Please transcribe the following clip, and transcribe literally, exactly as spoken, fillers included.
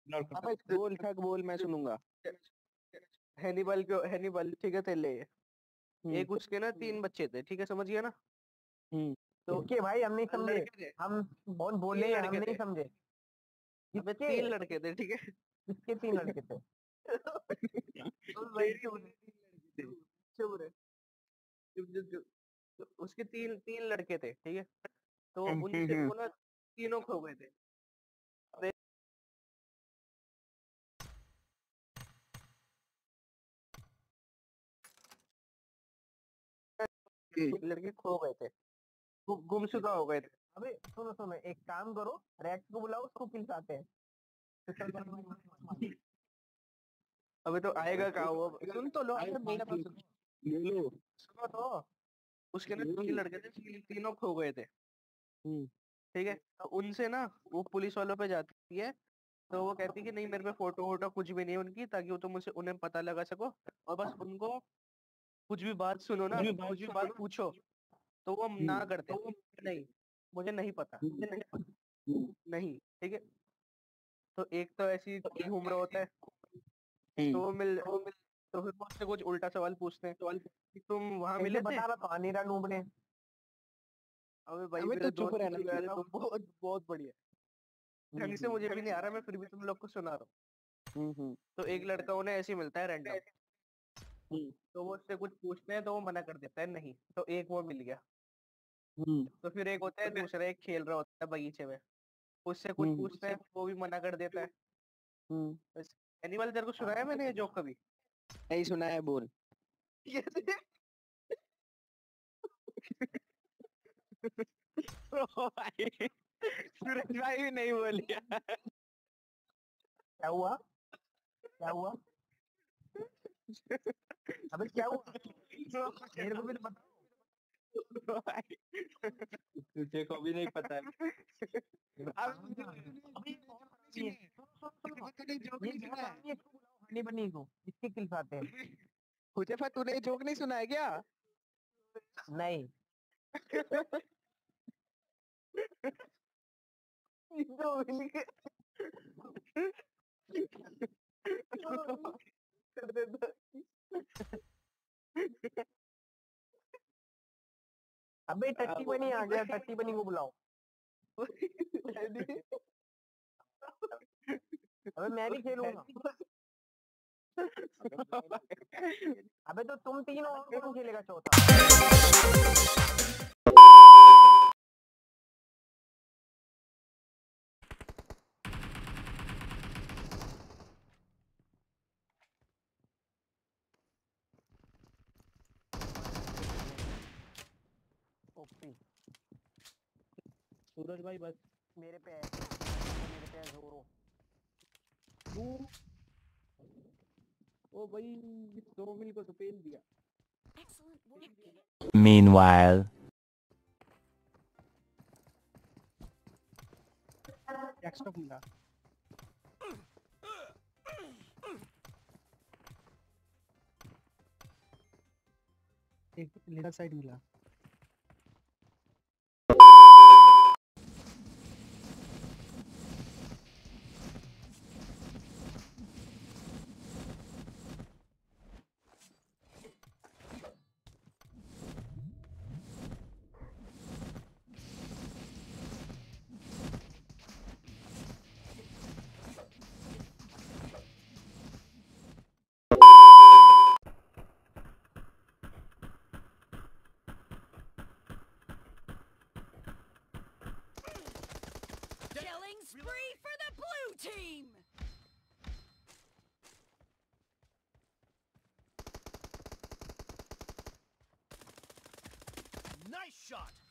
अबे बोल ठग बोल, मैं सुनूंगा। हैनिबल क्यों हैनिबल ठीक है तेरे लिए। एक उसके ना तीन बच्चे थे, ठीक है समझ गया ना। तो के भाई हम नहीं समझे, हम कौन बोले हम नहीं समझे। अबे तीन लड़के थे ठीक है। किसके तीन लड़के थे? चुप रहे। चुप चुप चुप। उसके तीन तीन लड़के थे ठीक है। तो उनसे वो ना तीनों खो गए थे। लड़के खो गए थे, गुमशुदा हो गए थे। अबे सुनो सुनो, एक काम करो, रैक्स को बुलाओ, उसको खिलसाते हैं। अबे तो आएगा कहाँ वो, सुन तो लो। मेरा बात सुनो ले लो। सुनो तो। उसके ना तीन लड़के थे, ती, तीनों खो गए थे ठीक है। तो उनसे ना वो पुलिस वालों पे जाती है। तो वो कहती है कि नहीं मेरे पे फोटो वोटो कुछ भी नहीं है उनकी, ताकि वो तुम मुझसे उन्हें पता लगा सको। और बस उनको कुछ भी बात सुनो ना, कुछ भी बात पूछो तो वो ना करते, नहीं मुझे नहीं पता, मुझे नहीं पता नहीं ठीक है। तो एक तो ऐसी घूम रहा होता है, तो वो मिल वो मिल तो फिर मुझसे कुछ उल्टा सवाल पूछते हैं कि तुम वहां मिले थे। बता रहा था अनिरा नूब ने। अबे भाई अबे मेरे तो चुप दोस्त रहना की चाहिए। तो बहुत बहुत बढ़िया। ढंग से मुझे भी नहीं आ रहा, मैं फिर भी तुम लोग को सुना रहा हूँ। तो एक लड़का उन्हें ऐसे ही मिलता है रैंडम। तो वो उससे कुछ पूछते हैं तो वो मना कर देता है नहीं। तो एक वो मिल गया। तो फिर एक होता है दूसरा, एक खेल रहा होता है बगीचे में, उससे कुछ पूछते हैं वो भी मना कर देता है। एनिमल तेरे को सुनाया मैंने ये जोक कभी? नहीं सुना है, बोल। सूरज भाई भी नहीं बोलिया। क्या हुआ क्या हुआ? अबे क्या हुआ मेरे को भी तो बताओ। तुझे को भी नहीं पता है। हनी बनी को इसके खिलसाते हैं। हुजैफा तूने ये जोक नहीं सुना है क्या? नहीं। अबे टट्टी बनी आ गया, टट्टी बनी को बुलाओ। अबे मैं भी खेलूंगा। अबे तो तुम तीन और कौन खेलेगा चौथा? ओपी सूरज भाई बस मेरे पे है, मेरे पे है जोरो। ओ भाई दो मिल को तो पेल दिया। Meanwhile, एक्स्ट्रा मिला। एक लेफ्ट साइड मिला। Killing spree for the blue team! Nice shot!